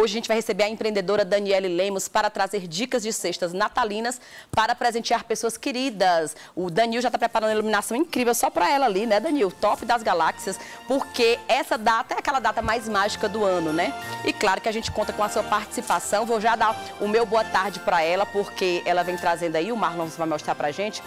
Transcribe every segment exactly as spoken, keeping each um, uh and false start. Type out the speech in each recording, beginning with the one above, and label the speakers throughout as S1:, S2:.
S1: Hoje a gente vai receber a empreendedora Daniele Lemos para trazer dicas de cestas natalinas para presentear pessoas queridas. O Danil já está preparando uma iluminação incrível só para ela ali, né, Danil? Top das galáxias, porque essa data é aquela data mais mágica do ano, né? E claro que a gente conta com a sua participação. Vou já dar o meu boa tarde para ela, porque ela vem trazendo aí, o Marlon vai mostrar pra gente,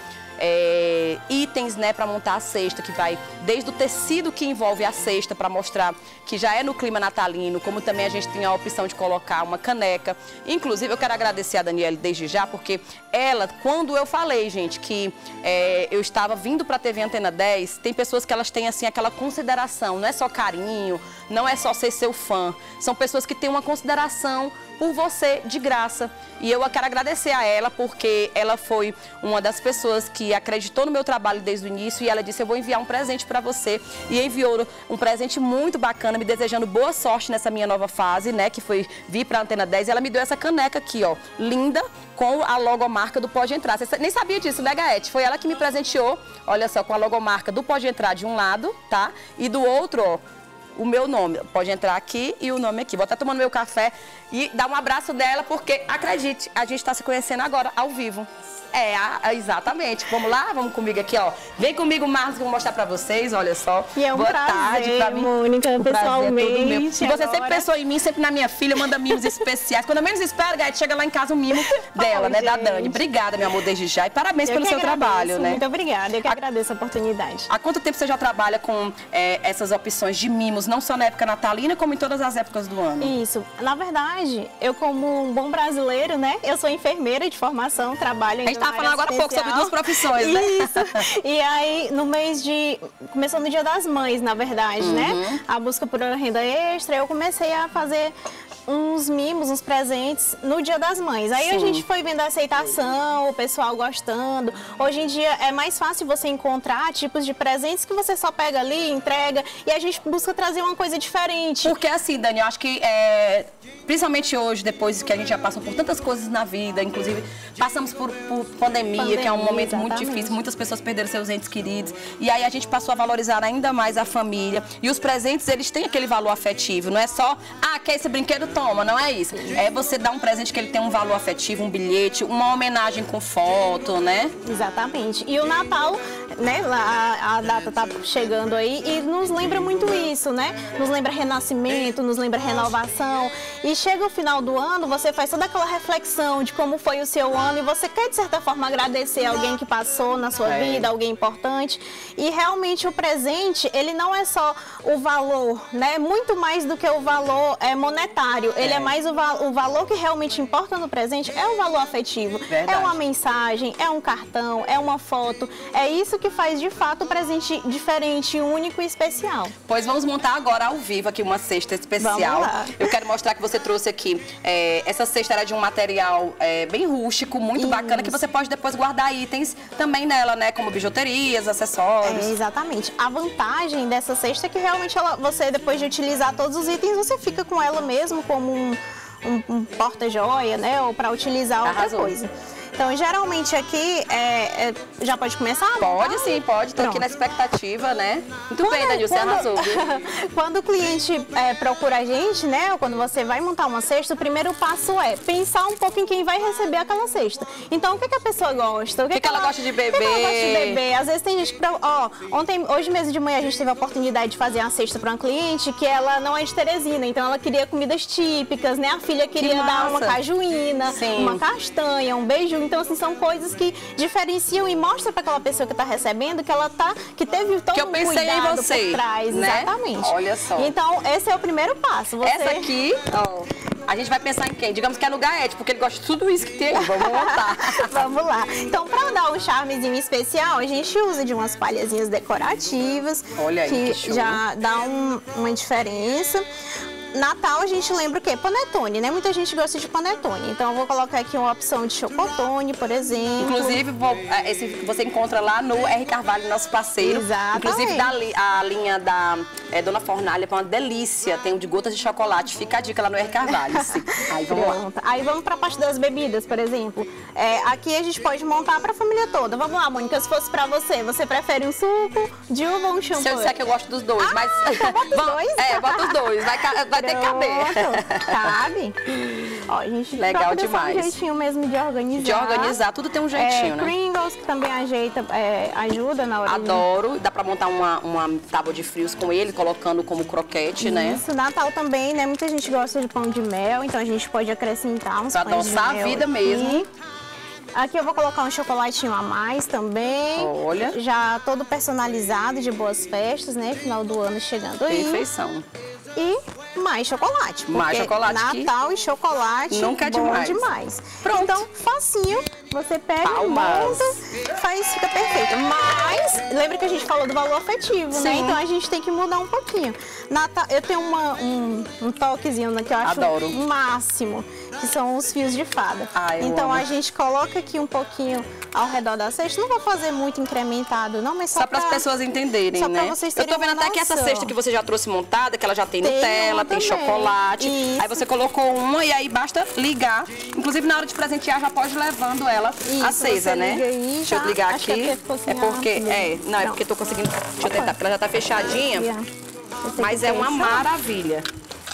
S1: É, itens, né, para montar a cesta, que vai desde o tecido que envolve a cesta, para mostrar que já é no clima natalino, como também a gente tem a opção de colocar uma caneca. Inclusive, eu quero agradecer a Daniele desde já, porque ela, quando eu falei, gente, que é, eu estava vindo para a T V Antena dez, tem pessoas que elas têm, assim, aquela consideração, não é só carinho, não é só ser seu fã, são pessoas que têm uma consideração por você de graça. E eu quero agradecer a ela, porque ela foi uma das pessoas que acreditou no meu trabalho desde o início, e ela disse: eu vou enviar um presente para você. E enviou um presente muito bacana, me desejando boa sorte nessa minha nova fase, né, que foi vir para a Antena dez. E ela me deu essa caneca aqui, ó, linda, com a logomarca do Pode Entrar. Você nem sabia disso, né, Gaete? Foi ela que me presenteou, olha só, com a logomarca do Pode Entrar de um lado, tá? E do outro, ó, o meu nome. Pode entrar aqui e o nome aqui. Vou estar tomando meu café e dar um abraço dela, porque, acredite, a gente está se conhecendo agora, ao vivo. É, a, exatamente. Vamos lá? Vamos comigo aqui, ó. Vem comigo, Marcos, que eu vou mostrar pra vocês, olha só.
S2: E é um
S1: Boa
S2: prazer,
S1: tarde pra mim.
S2: Mônica,
S1: o
S2: pessoalmente.
S1: É todo meu. E você
S2: agora...
S1: sempre pensou em mim, sempre na minha filha, manda mimos especiais. Quando eu menos espero, Gaete, chega lá em casa um mimo dela, oh, né, gente. Da Dani. Obrigada, meu amor, desde já. E parabéns eu pelo seu
S2: agradeço,
S1: trabalho, né?
S2: Muito obrigada, eu que
S1: a...
S2: agradeço a oportunidade.
S1: Há quanto tempo você já trabalha com é, essas opções de mimos, não só na época natalina, como em todas as épocas do ano?
S2: Isso. Na verdade, eu como um bom brasileiro, né, eu sou enfermeira de formação, trabalho...
S1: A gente estava falando agora há pouco sobre duas profissões, né?
S2: Isso. E aí, no mês de... Começou no Dia das Mães, na verdade, uhum. né? A busca por uma renda extra, eu comecei a fazer uns mimos, uns presentes no Dia das Mães. Aí Sim. a gente foi vendo a aceitação, o pessoal gostando. Hoje em dia é mais fácil você encontrar tipos de presentes que você só pega ali, entrega, e a gente busca trazer uma coisa diferente.
S1: Porque assim, Dani, eu acho que é, principalmente hoje, depois que a gente já passou por tantas coisas na vida, inclusive passamos por, por pandemia, pandemia, que é um momento exatamente. muito difícil, muitas pessoas perderam seus entes queridos, e aí a gente passou a valorizar ainda mais a família, e os presentes, eles têm aquele valor afetivo, não é só, ah, quer esse brinquedo? Toma, não é isso. É você dar um presente que ele tem um valor afetivo, um bilhete, uma homenagem com foto, né?
S2: Exatamente. E o Natal, né, a, a data tá chegando aí e nos lembra muito isso, né? Nos lembra renascimento, nos lembra renovação. E chega o final do ano, você faz toda aquela reflexão de como foi o seu ano e você quer, de certa forma, agradecer alguém que passou na sua é. vida, alguém importante. E realmente o presente, ele não é só o valor, né? Muito mais do que o valor é, monetário. Ele é, é mais o, val o valor que realmente importa no presente, é o valor afetivo. Verdade. É uma mensagem, é um cartão, é uma foto. É isso que faz de fato o presente diferente, único e especial.
S1: Pois vamos montar agora ao vivo aqui uma cesta especial.
S2: Vamos lá.
S1: Eu quero mostrar que você trouxe aqui, é, essa cesta era de um material é, bem rústico, muito isso. bacana, que você pode depois guardar itens também nela, né? Como bijuterias, acessórios.
S2: É, exatamente. A vantagem dessa cesta é que realmente ela, você, depois de utilizar todos os itens, você fica com ela mesmo como um, um, um porta-joia, né? Ou para utilizar outra Arrasou. coisa. Então, geralmente aqui, é, é, já pode começar?
S1: Pode sim, pode. Estou aqui na expectativa, né? Muito quando, bem, Danil, você arrasou.
S2: Quando o cliente é, procura a gente, né? Ou quando você vai montar uma cesta, o primeiro passo é pensar um pouco em quem vai receber aquela cesta. Então, o que, que a pessoa gosta? O que,
S1: que, que, que ela, ela gosta de beber? O que, que ela gosta de beber? Às vezes tem gente que... Ó, ontem, hoje mesmo de manhã, a gente teve a oportunidade de fazer uma cesta para uma cliente que ela não é de Teresina, então ela queria comidas típicas, né? A filha queria que dar uma cajuína, sim. uma castanha, um beiju. Então, assim, são coisas que diferenciam e mostram para aquela pessoa que está recebendo que ela tá, que teve todo que eu
S2: um
S1: pensei
S2: cuidado
S1: em você,
S2: por trás.
S1: Né?
S2: Exatamente.
S1: Olha só.
S2: Então, esse é o primeiro passo. Você...
S1: Essa aqui, ó, a gente vai pensar em quem? Digamos que é no Gaete, porque ele gosta de tudo isso que tem aí. Vamos montar.
S2: Vamos lá. Então, para dar um charmezinho especial, a gente usa de umas palhazinhas decorativas.
S1: Olha aí,
S2: que,
S1: que show.
S2: Já dá um, uma diferença. Natal a gente lembra o quê? Panetone, né? Muita gente gosta de panetone. Então eu vou colocar aqui uma opção de chocotone, por exemplo.
S1: Inclusive, vou, esse, você encontra lá no R. Carvalho, nosso parceiro.
S2: Exatamente.
S1: Inclusive, da, a linha da é, Dona Fornalha, é uma delícia. Tem um de gotas de chocolate. Fica a dica lá no R. Carvalho. Sim. Aí vamos
S2: Pronto.
S1: lá.
S2: Aí vamos para a parte das bebidas, por exemplo. É, aqui a gente pode montar para a família toda. Vamos lá, Mônica, se fosse para você, você prefere um suco de uva ou um champanhe?
S1: Se eu disser que eu gosto dos dois,
S2: ah,
S1: mas...
S2: então bota os dois.
S1: É, bota os dois. Vai, vai vai ter que caber.
S2: Cabe. Ó, a gente
S1: Legal demais.
S2: Um jeitinho mesmo de organizar.
S1: De organizar, tudo tem um jeitinho,
S2: é,
S1: né?
S2: Pringles, que também ajeita, é, ajuda na hora
S1: Adoro. De... Dá pra montar uma, uma tábua de frios com ele, colocando como croquete,
S2: Isso,
S1: né?
S2: Isso, Natal também, né? Muita gente gosta de pão de mel, então a gente pode acrescentar uns
S1: pra
S2: pães de mel. Pra adoçar
S1: a vida
S2: aqui.
S1: mesmo.
S2: Aqui eu vou colocar um chocolatinho a mais também.
S1: Olha.
S2: Já todo personalizado de boas festas, né? Final do ano chegando aí.
S1: Perfeição.
S2: E mais chocolate.
S1: Mais chocolate.
S2: Natal e chocolate.
S1: Nunca é
S2: bom
S1: demais.
S2: demais.
S1: Pronto.
S2: Então, facinho. Você pega,
S1: Palmas.
S2: monta, faz, fica perfeito. Mas, lembra que a gente falou do valor afetivo,
S1: Sim.
S2: né? Então a gente tem que mudar um pouquinho. Natal, eu tenho uma, um, um toquezinho que eu acho
S1: Adoro.
S2: o máximo, que são os fios de fada.
S1: Ah, eu
S2: então
S1: amo.
S2: a gente coloca aqui um pouquinho ao redor da cesta. Não vou fazer muito incrementado, não, mas só,
S1: Só para as
S2: pra...
S1: pessoas entenderem,
S2: só
S1: né?
S2: pra vocês
S1: Eu
S2: terem
S1: tô vendo
S2: uma
S1: até que essa
S2: noção.
S1: cesta que você já trouxe montada, que ela já tem,
S2: Tem
S1: Nutella,
S2: uma
S1: tem
S2: também.
S1: chocolate.
S2: Isso.
S1: Aí você colocou uma e aí basta ligar. Inclusive, na hora de presentear, já pode ir levando ela
S2: Isso,
S1: acesa,
S2: você
S1: né?
S2: liga aí,
S1: Deixa eu
S2: já.
S1: ligar
S2: Acho que
S1: aqui.
S2: é porque ficou sem
S1: É porque,
S2: a-
S1: é, não, é
S2: Não.
S1: porque eu tô conseguindo. Deixa eu tentar, porque ela já tá fechadinha.
S2: Esse
S1: Mas
S2: aqui
S1: é uma
S2: tem
S1: maravilha.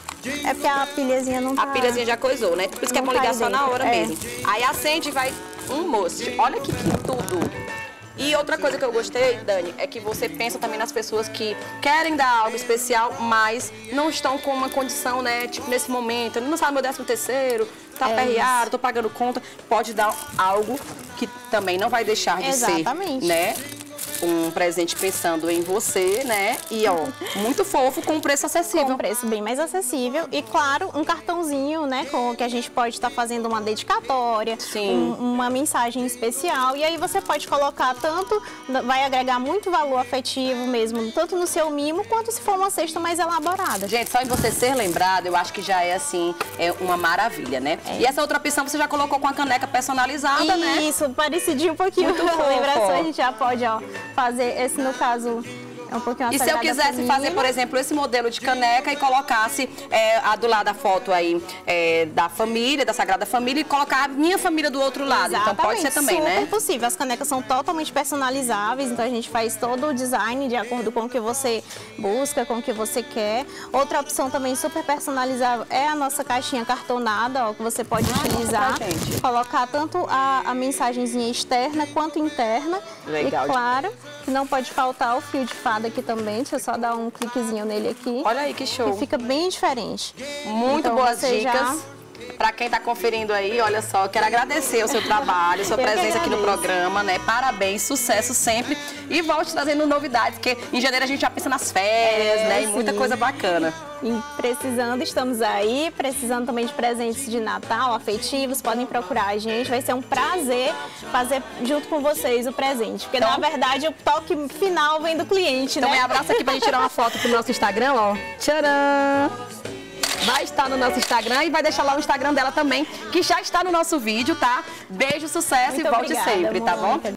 S2: É porque a pilhazinha não tá...
S1: A pilhazinha já coisou, né? Por isso que é
S2: Não
S1: bom ligar
S2: cai
S1: só na
S2: dentro,
S1: hora
S2: é.
S1: mesmo. Aí acende e vai um mousse. Olha que, que tudo. E outra coisa que eu gostei, Dani, é que você pensa também nas pessoas que querem dar algo especial, mas não estão com uma condição, né? Tipo, nesse momento, não sabe meu décimo terceiro, tá
S2: É
S1: aperreado, tô pagando conta. Pode dar algo que também não vai deixar de
S2: Exatamente.
S1: ser, né? Um presente pensando em você, né? E, ó, muito fofo, com um preço acessível.
S2: Com um preço bem mais acessível e, claro, um cartãozinho, né, com que a gente pode estar fazendo uma dedicatória,
S1: Sim.
S2: um- uma mensagem especial. E aí você pode colocar tanto, vai agregar muito valor afetivo mesmo, tanto no seu mimo, quanto se for uma cesta mais elaborada.
S1: Gente, só em você ser lembrado, eu acho que já é, assim, é uma maravilha, né? E essa outra opção você já colocou com a caneca personalizada, né?
S2: Isso, parecidinho um pouquinho
S1: Muito
S2: com a
S1: fofo,
S2: lembrança,
S1: ó.
S2: a gente já pode, ó, fazer esse, no caso, é um pouquinho a
S1: E se eu
S2: Sagrada
S1: quisesse
S2: Família.
S1: fazer, por exemplo, esse modelo de caneca e colocasse é, a do lado da foto aí é, da família, da Sagrada Família, e colocar a minha família do outro lado. Então pode ser também,
S2: super
S1: né?
S2: possível. As canecas são totalmente personalizáveis, então a gente faz todo o design de acordo com o que você busca, com o que você quer. Outra opção também super personalizável é a nossa caixinha cartonada, ó, que você pode
S1: Ah,
S2: utilizar,
S1: conta pra gente.
S2: colocar tanto a, a mensagenzinha externa quanto interna.
S1: Legal.
S2: E claro, que não pode faltar o fio de fada aqui também. Deixa eu só dar um cliquezinho nele aqui.
S1: Olha aí que show.
S2: Que fica bem diferente.
S1: Muito
S2: Então,
S1: boas
S2: você
S1: dicas.
S2: já-
S1: Pra quem tá conferindo aí, olha só, eu quero agradecer o seu trabalho, sua
S2: Eu que
S1: presença aqui no
S2: agradeço.
S1: programa, né? Parabéns, sucesso sempre. E volte trazendo novidades, porque em janeiro a gente já pensa nas férias,
S2: É,
S1: né? E muita
S2: sim.
S1: coisa bacana.
S2: E precisando, estamos aí, precisando também de presentes de Natal, afetivos, podem procurar a gente, vai ser um prazer fazer junto com vocês o presente, porque
S1: Então-
S2: na verdade o toque final vem do cliente,
S1: Então
S2: né?
S1: me abraça aqui pra gente tirar uma foto pro nosso Instagram, ó. Tcharam! Vai estar no nosso Instagram e vai deixar lá o Instagram dela também, que já está no nosso vídeo, tá? Beijo, sucesso
S2: Muito
S1: e volte
S2: obrigada,
S1: sempre, tá bom?
S2: Mônica.